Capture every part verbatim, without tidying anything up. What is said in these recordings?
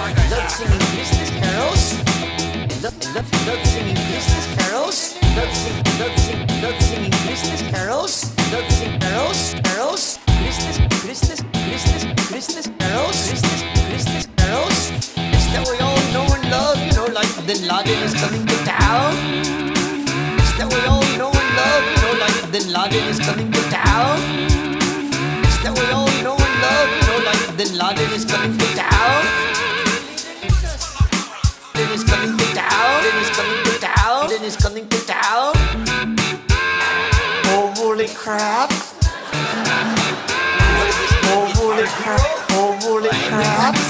love singing Christmas carols. Love, love, love singing Christmas carols. Love sing, love sing, love singing Christmas carols. Love sing carols, carols. Christmas, Christmas, Christmas, Christmas carols. Christmas, Christmas carols. It's that we all know and love, you know, like Bin Laden is coming to town. It's that we all know and love, you know, like Bin Laden is coming to town. It's that we all know and love, you know, like Bin Laden is coming to town. Bin is coming to town. Bin is coming to town. Bin is coming to town. Oh, holy crap. Oh, holy crap. Oh, holy crap. Crap.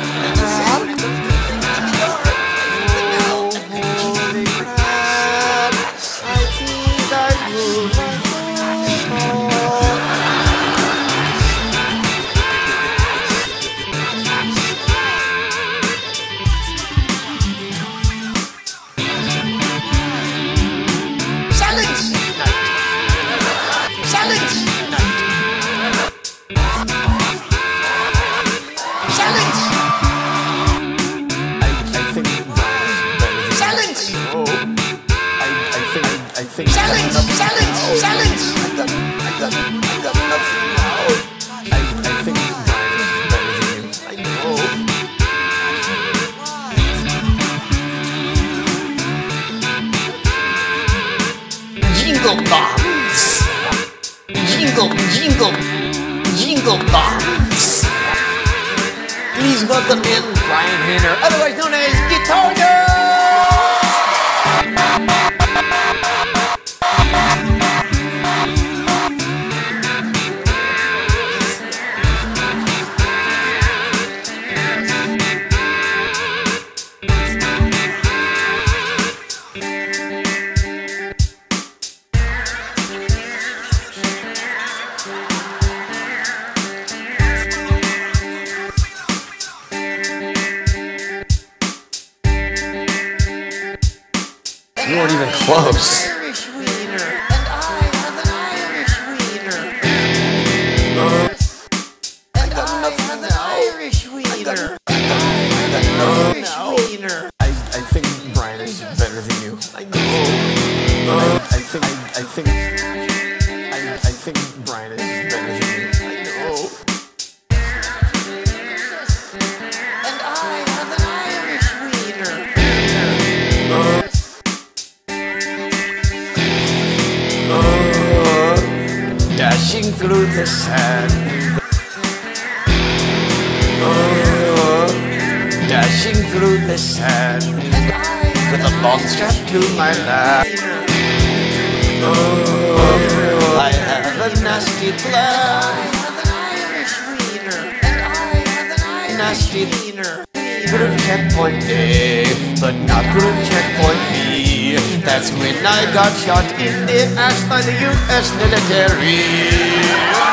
Silence! Silence! Silence! I got, I got, I got nothing now. I, I think Brian is better than you. I know. Jingle bombs. Jingle, jingle, jingle bombs. Please welcome in Brian Hainer, otherwise known as Guitar Girl. You weren't even close. Irish wiener, and I have an Irish wiener. Uh, and I have an Irish wiener. I have an Irish wiener. I, I think Brian is better than you. I know. Uh, I, I think I, I think I, I think Brian is better than you. I know. And I have an Irish wiener. Uh, Dashing through the sand, oh, dashing through the sand, with a long strap to my lap. Oh, I have a nasty plan. Nasty wiener. Group checkpoint A, but not group checkpoint B. That's when I got shot in the ass by the U S military.